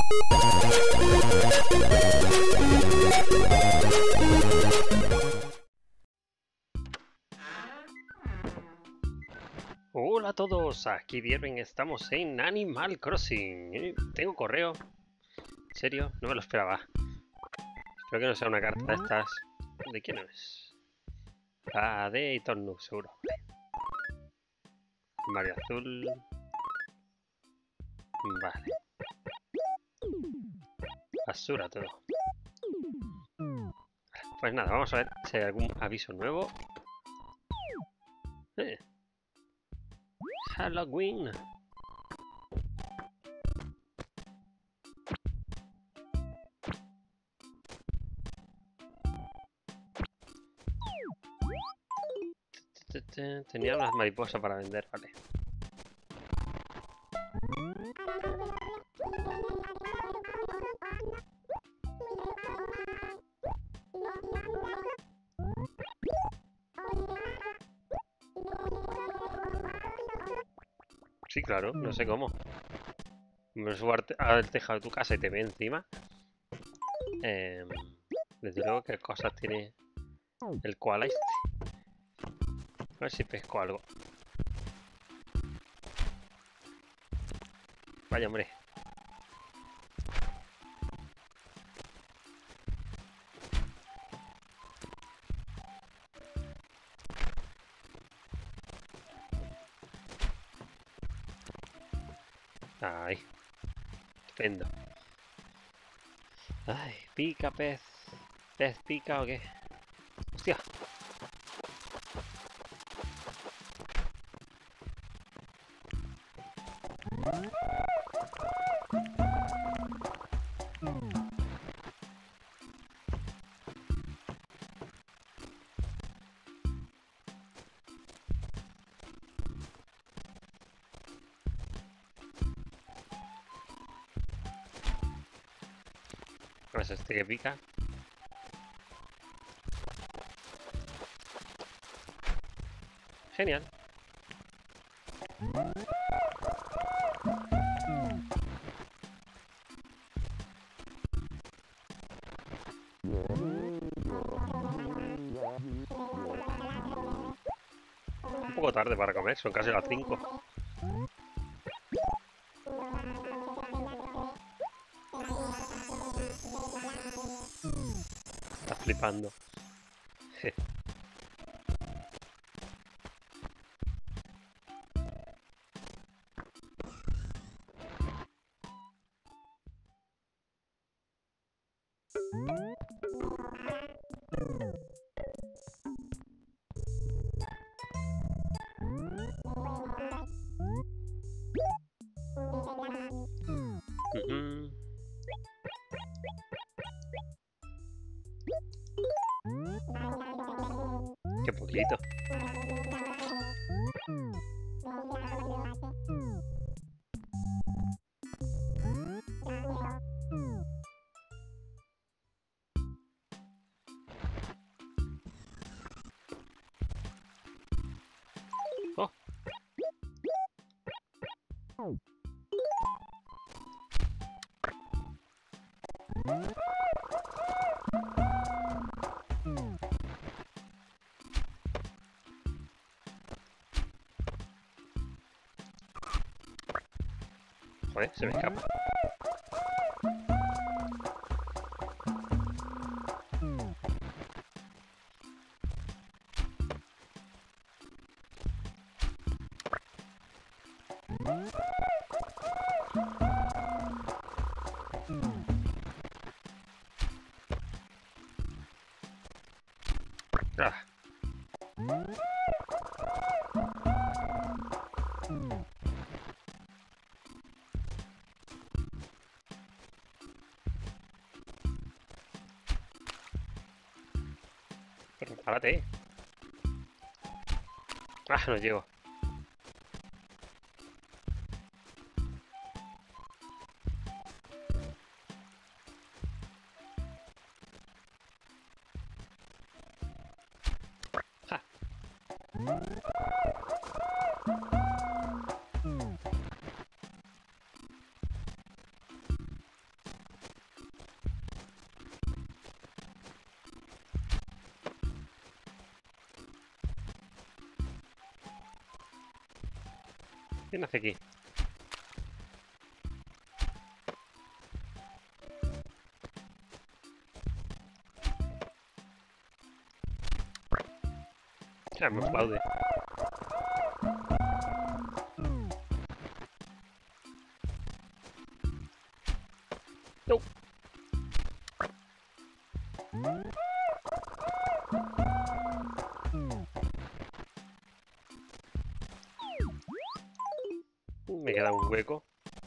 Hola a todos, aquí Dierven, estamos en Animal Crossing. Tengo correo. ¿En serio? No me lo esperaba. Espero que no sea una carta de estas. ¿De quién es? Ah, de Tornu, seguro. Mario Azul. Vale. Basura todo. Pues nada, vamos a ver si hay algún aviso nuevo. Halloween. Tenía unas mariposas para vender, vale. Sí, claro, no sé cómo. Me subo al tejado de tu casa y te ve encima. Desde luego, ¿qué cosas tiene el koala este? A ver si pesco algo. Vaya, hombre. Ay. Estupendo. Ay, pica pez. ¿Pez pica o qué? ¡Hostia! ¿Cuál es este que pica? Genial. Un poco tarde para comer, son casi las 5. Estás flipando. Qué poquito. Oh. Joder, se me escapa. Ah. Pero párate. Ah, no llego. Ja. ¿Quién hace aquí? Ya me aplaude. No. Me queda un hueco.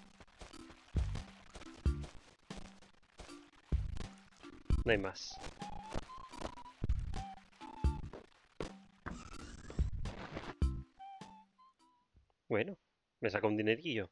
No hay más. Bueno, me saca un dinerillo.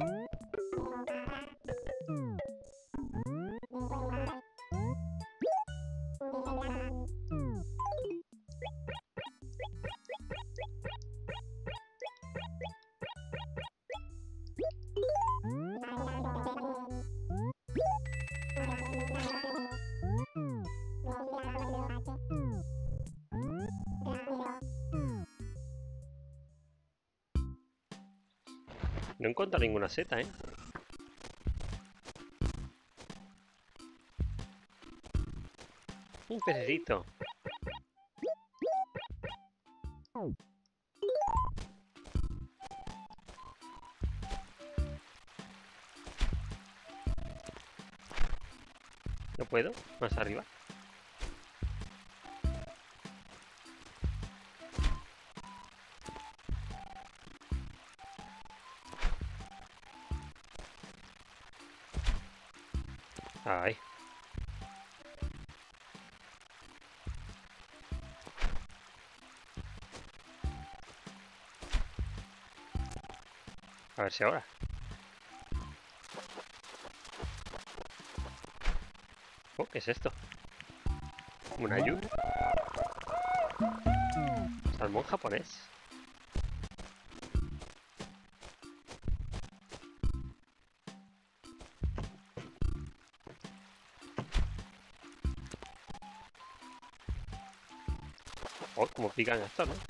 No encuentro ninguna seta, ¿eh? Un pececito. ¿No puedo? Más arriba. Ay. A ver si ahora. Oh, ¿qué es esto? ¿Un ayu? ¿Salmón japonés? Oh, como pican esto, ¿no?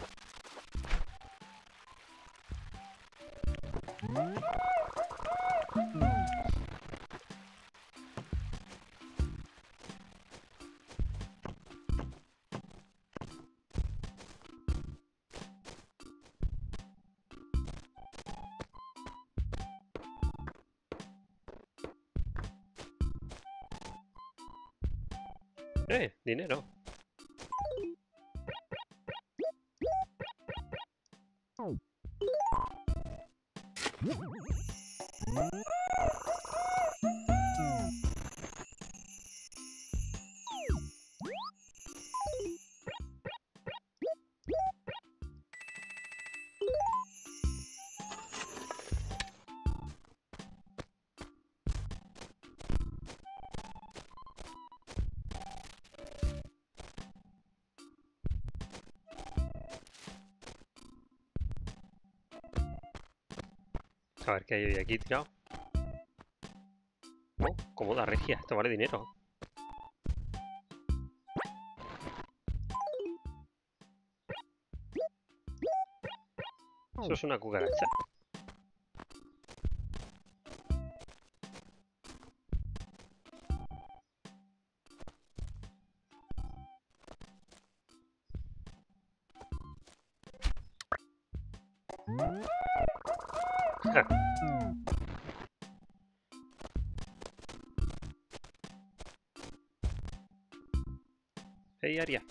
Dinero. A ver qué hay hoy aquí tirado. Oh, cómoda regia. Esto vale dinero. Eso es una cucaracha. Ja. Hey, Aria.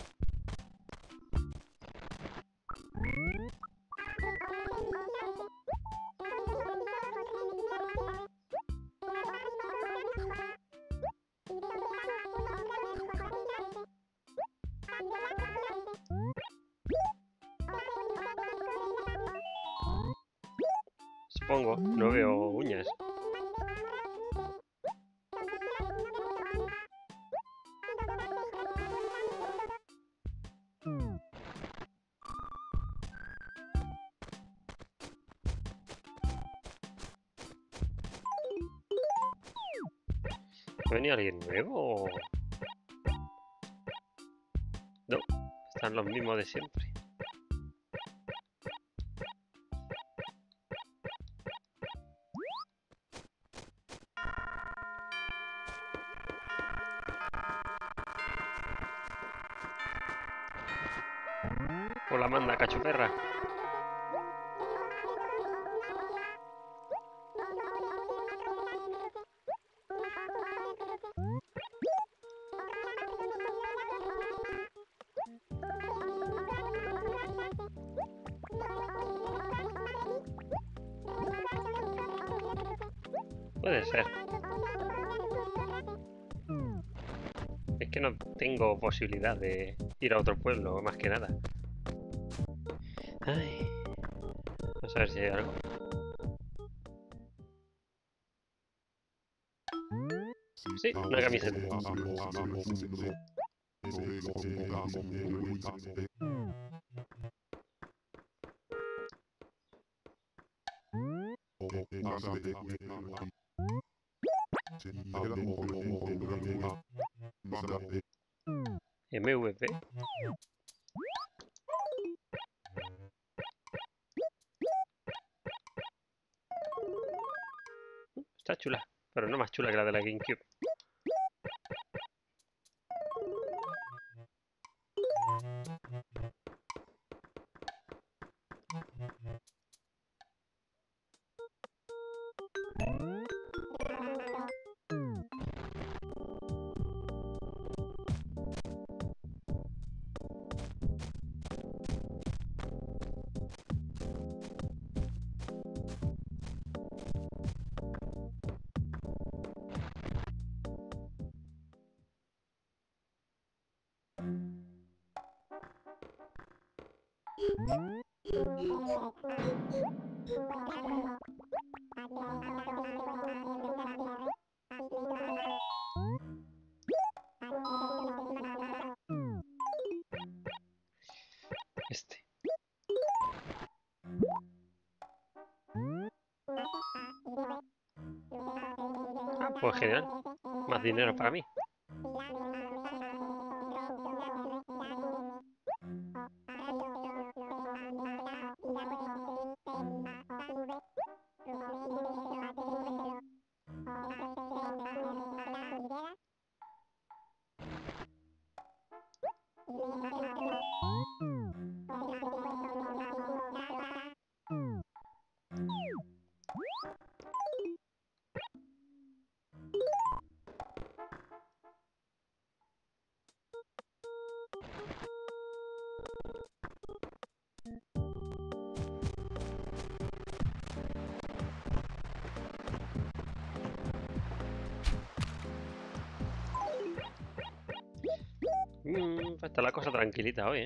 Supongo. No veo uñas. ¿Ha venido alguien nuevo? No. Están los mismos de siempre. Hola, manda, cachoperra. Puede ser. Es que no tengo posibilidad de ir a otro pueblo, más que nada. Ay. Vamos a ver si hay algo. Sí, una camiseta. MVP. Está chula, pero no más chula que la de la GameCube. Este. Ah, pues genial. Más dinero para mí. Pues está la cosa tranquilita hoy, ¿eh?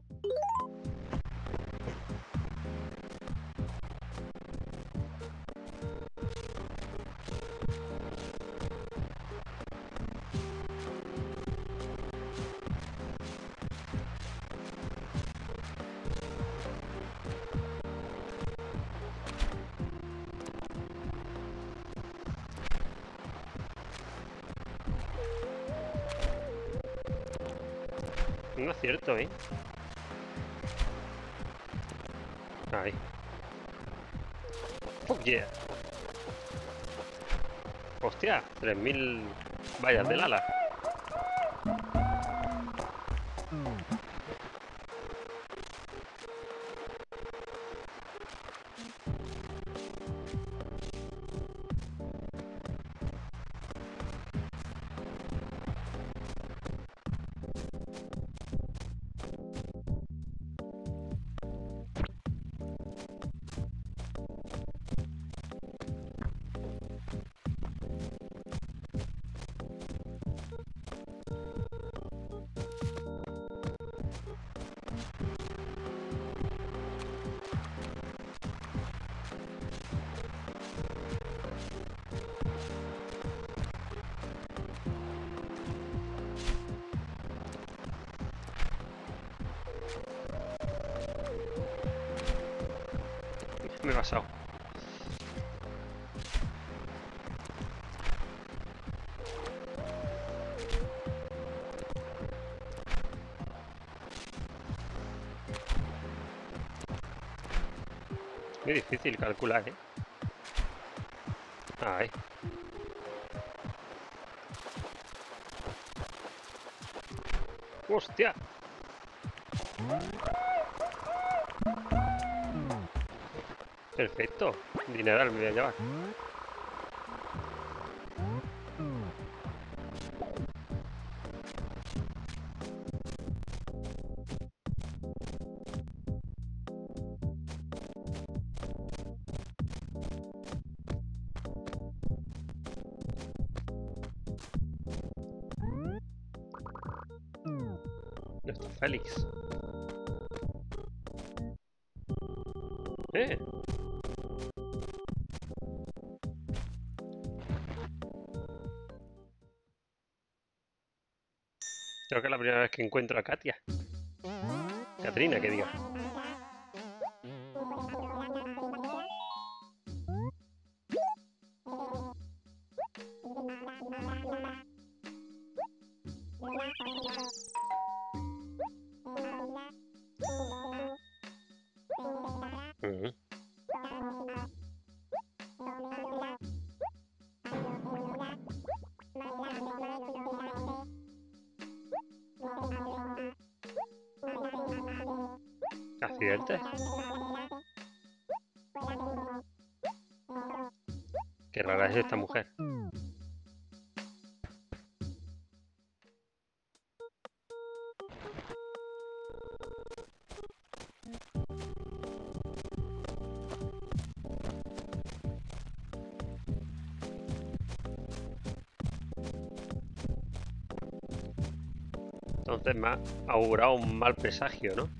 No es cierto, ¿eh? Ahí. Fuck yeah. Hostia, 3000 vallas del ala. Me he pasado. Muy difícil calcular, ¿eh? Ahí. ¡Hostia! Perfecto. Dineral me voy a llevar. Nuestro Félix. ¡Eh! Creo que es la primera vez que encuentro a Katia. Catrina, que diga. Ujú. ¿Accidente? Qué rara es esta mujer. Entonces me ha augurado un mal presagio, ¿no?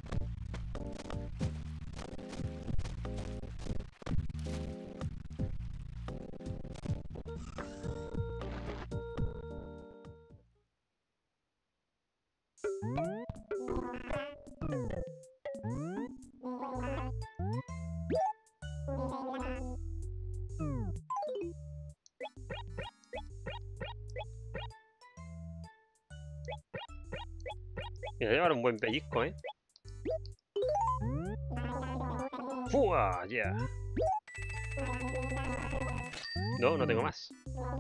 Me voy a llevar un buen pellizco, ¿eh? ¡Fua! ¡Ya! No, no tengo más.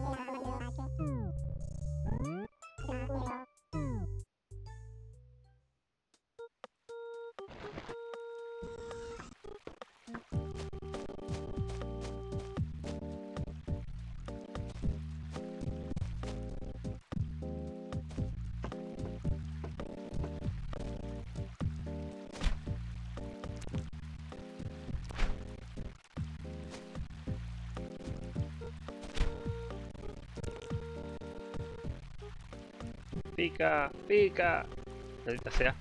¡Pica! ¡Pica! Maldita sea.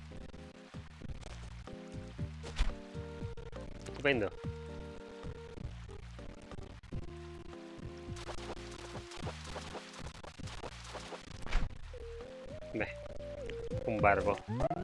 Estupendo. Ve. Un barbo.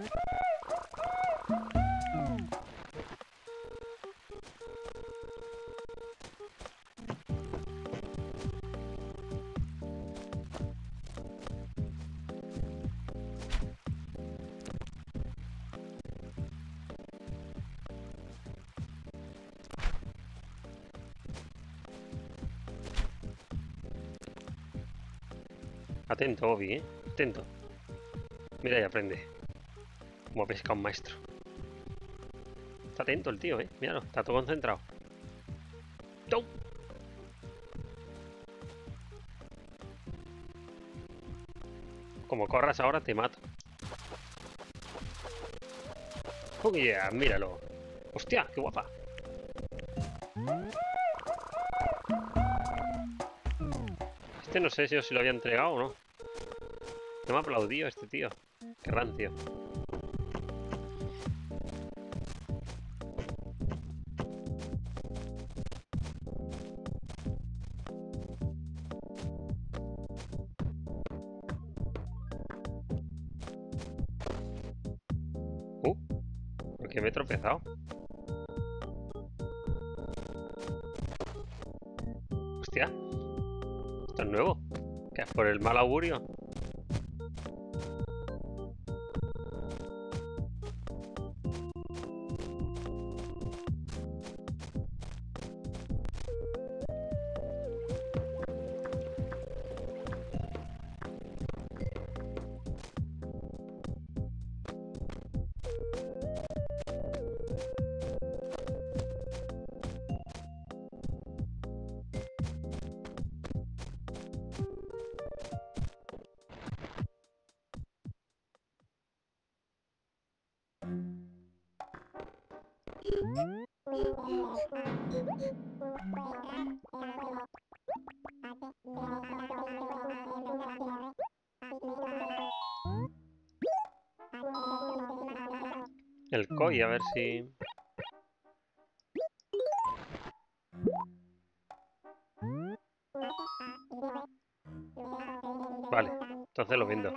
Atento, Obi, ¿eh? Atento. Mira y aprende. Como pesca un maestro. Está atento el tío, ¿eh? Míralo, está todo concentrado. ¡Chau! Como corras ahora te mato. ¡Oh, yeah! Míralo. ¡Hostia! ¡Qué guapa! Este no sé si lo había entregado o no. No me ha aplaudido este tío. Qué rancio. ¿Por qué me he tropezado? Hostia. Esto es nuevo. ¿Qué es por el mal augurio? El koi, a ver si... Vale, entonces lo vendo.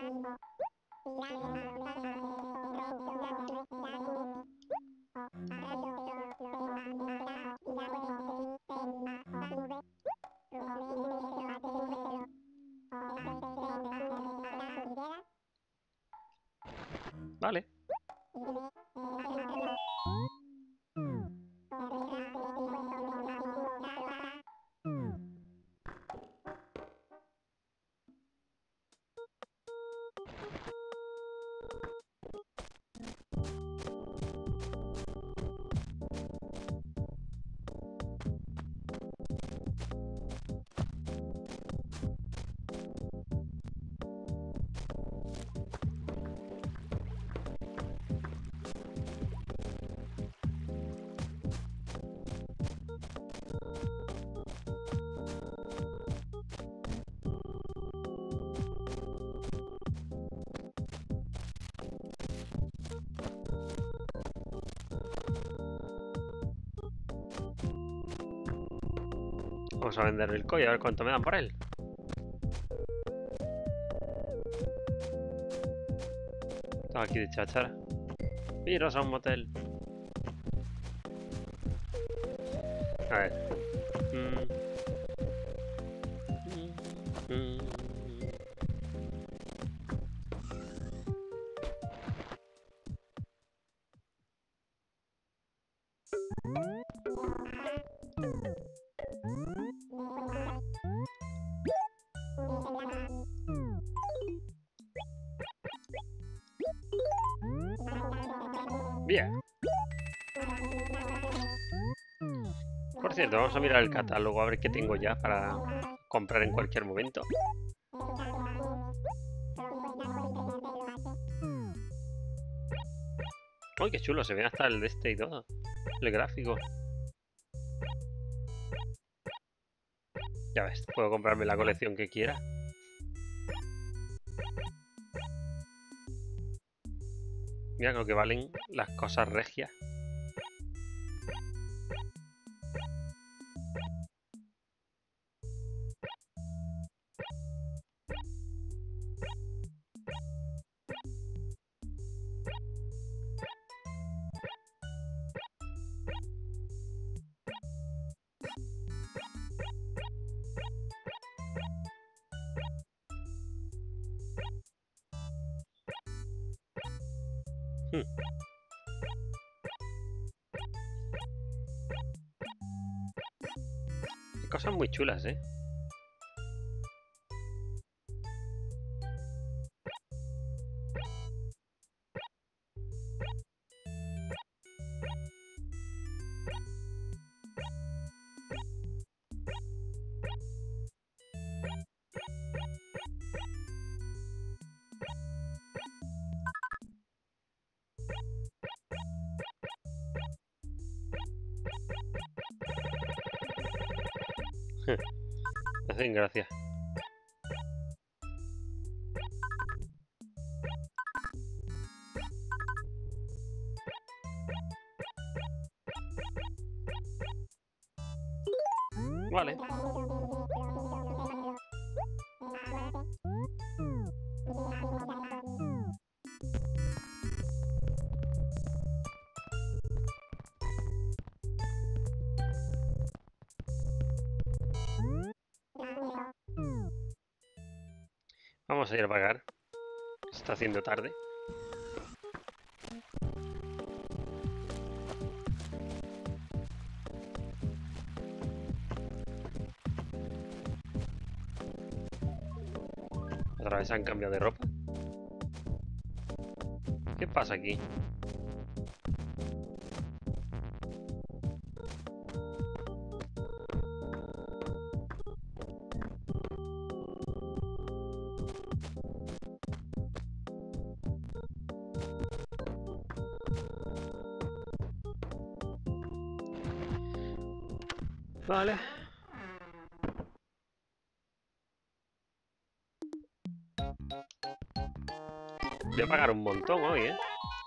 Vale. Vamos a vender el koi, a ver cuánto me dan por él. Estamos aquí de cháchara. Iros a un motel. A ver. Bien. Por cierto, vamos a mirar el catálogo a ver qué tengo ya para comprar en cualquier momento. ¡Uy, qué chulo! Se ve hasta el de este y todo. El gráfico. Ya ves, puedo comprarme la colección que quiera. Mira lo que valen las cosas regias. Hay cosas muy chulas, ¿eh? Me hacen gracia. Vale. Vamos a ir a pagar. Se está haciendo tarde. Otra vez han cambiado de ropa. ¿Qué pasa aquí? Vale. Voy a pagar un montón hoy, ¿eh?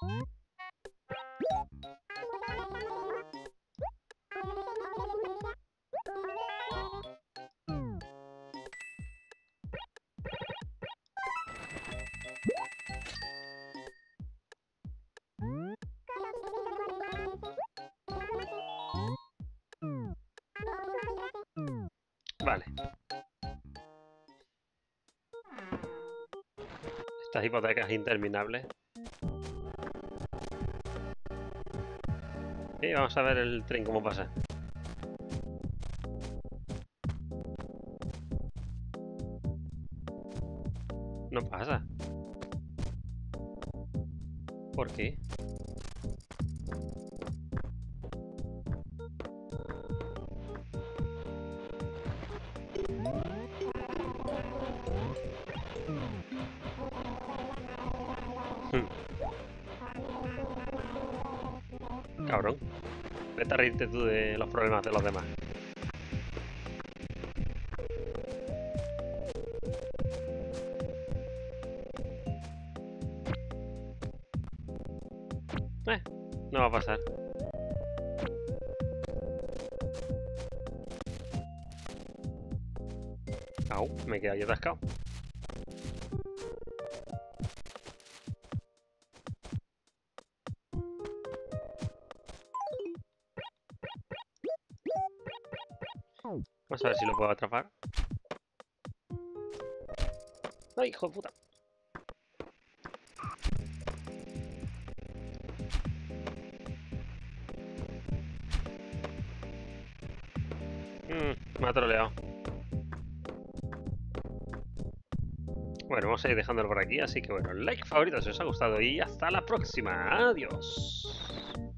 Vale. Estas hipotecas interminables. Y vamos a ver el tren cómo pasa. No pasa. ¿Por qué? Cabrón. Vete a reírte tú de los problemas de los demás. No va a pasar. Au, me quedé ahí atascado. Vamos a ver si lo puedo atrapar. ¡Ay, hijo de puta! Me ha troleado. Bueno, vamos a ir dejándolo por aquí, así que bueno, like, favorito si os ha gustado y hasta la próxima. Adiós.